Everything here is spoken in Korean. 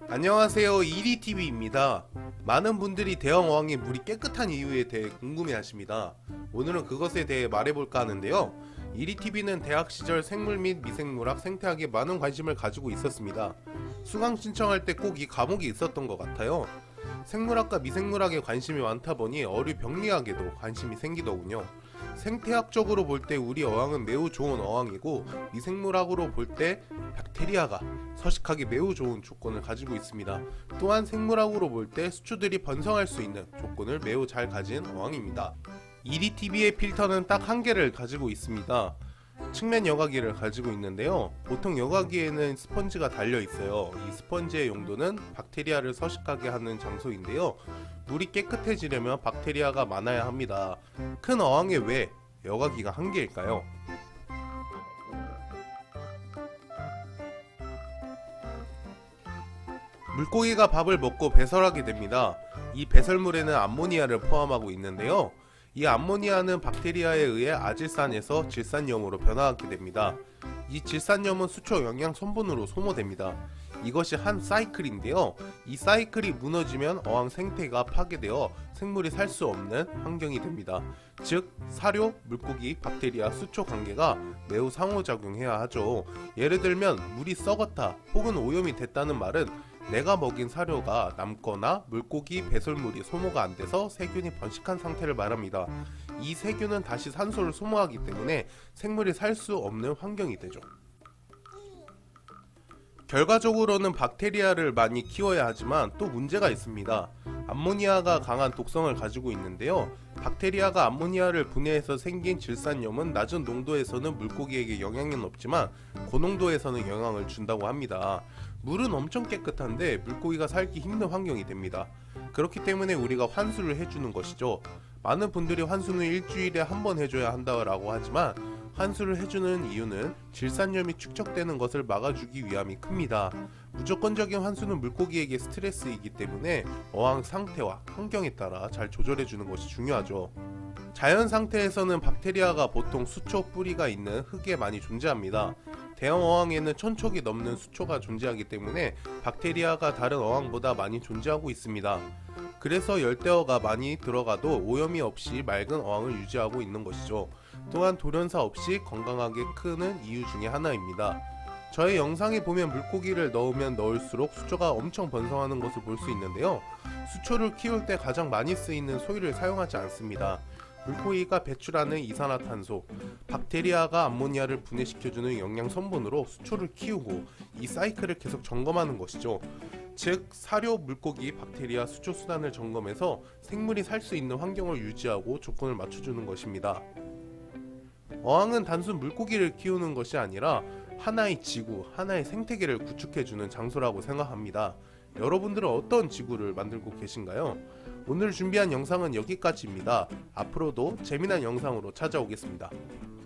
안녕하세요, 이리TV입니다. 많은 분들이 대형 어항의 물이 깨끗한 이유에 대해 궁금해하십니다. 오늘은 그것에 대해 말해볼까 하는데요. 이리TV는 대학 시절 생물 및 미생물학, 생태학에 많은 관심을 가지고 있었습니다. 수강 신청할 때 꼭 이 과목이 있었던 것 같아요. 생물학과 미생물학에 관심이 많다 보니 어류 병리학에도 관심이 생기더군요. 생태학적으로 볼 때 우리 어항은 매우 좋은 어항이고, 미생물학으로 볼 때 박테리아가 서식하기 매우 좋은 조건을 가지고 있습니다. 또한 생물학으로 볼 때 수초들이 번성할 수 있는 조건을 매우 잘 가진 어항입니다. 이리TV의 필터는 딱 한 개를 가지고 있습니다. 측면 여과기를 가지고 있는데요. 보통 여과기에는 스펀지가 달려 있어요. 이 스펀지의 용도는 박테리아를 서식하게 하는 장소인데요. 물이 깨끗해지려면 박테리아가 많아야 합니다. 큰 어항에 왜 여과기가 한 개일까요? 물고기가 밥을 먹고 배설하게 됩니다. 이 배설물에는 암모니아를 포함하고 있는데요. 이 암모니아는 박테리아에 의해 아질산에서 질산염으로 변화하게 됩니다. 이 질산염은 수초 영양 성분으로 소모됩니다. 이것이 한 사이클인데요. 이 사이클이 무너지면 어항 생태가 파괴되어 생물이 살 수 없는 환경이 됩니다. 즉, 사료, 물고기, 박테리아, 수초 관계가 매우 상호작용해야 하죠. 예를 들면 물이 썩었다 혹은 오염이 됐다는 말은 내가 먹인 사료가 남거나 물고기 배설물이 소모가 안 돼서 세균이 번식한 상태를 말합니다. 이 세균은 다시 산소를 소모하기 때문에 생물이 살 수 없는 환경이 되죠. 결과적으로는 박테리아를 많이 키워야 하지만 또 문제가 있습니다. 암모니아가 강한 독성을 가지고 있는데요. 박테리아가 암모니아를 분해해서 생긴 질산염은 낮은 농도에서는 물고기에게 영향은 없지만 고농도에서는 영향을 준다고 합니다. 물은 엄청 깨끗한데 물고기가 살기 힘든 환경이 됩니다. 그렇기 때문에 우리가 환수를 해주는 것이죠. 많은 분들이 환수는 일주일에 한 번 해줘야 한다고 하지만 환수를 해주는 이유는 질산염이 축적되는 것을 막아주기 위함이 큽니다. 무조건적인 환수는 물고기에게 스트레스이기 때문에 어항 상태와 환경에 따라 잘 조절해주는 것이 중요하죠. 자연 상태에서는 박테리아가 보통 수초 뿌리가 있는 흙에 많이 존재합니다. 대형 어항에는 1000촉이 넘는 수초가 존재하기 때문에 박테리아가 다른 어항보다 많이 존재하고 있습니다. 그래서 열대어가 많이 들어가도 오염이 없이 맑은 어항을 유지하고 있는 것이죠. 또한 돌연사 없이 건강하게 크는 이유 중에 하나입니다. 저의 영상에 보면 물고기를 넣으면 넣을수록 수초가 엄청 번성하는 것을 볼 수 있는데요. 수초를 키울 때 가장 많이 쓰이는 소위를 사용하지 않습니다. 물고기가 배출하는 이산화탄소, 박테리아가 암모니아를 분해시켜주는 영양 성분으로 수초를 키우고 이 사이클을 계속 점검하는 것이죠. 즉, 사료, 물고기, 박테리아, 수초 수단을 점검해서 생물이 살 수 있는 환경을 유지하고 조건을 맞춰주는 것입니다. 어항은 단순 물고기를 키우는 것이 아니라 하나의 지구, 하나의 생태계를 구축해주는 장소라고 생각합니다. 여러분들은 어떤 지구를 만들고 계신가요? 오늘 준비한 영상은 여기까지입니다. 앞으로도 재미난 영상으로 찾아오겠습니다.